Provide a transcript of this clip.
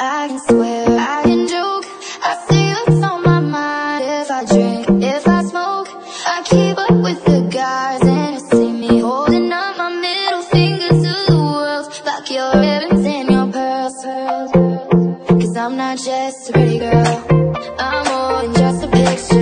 I can swear, I can joke, I say what's on my mind. If I drink, if I smoke, I keep up with the guys, and you see me holding up my middle finger to the world. Like your ribbons and your pearls. Cause I'm not just a pretty girl, I'm more than just a picture.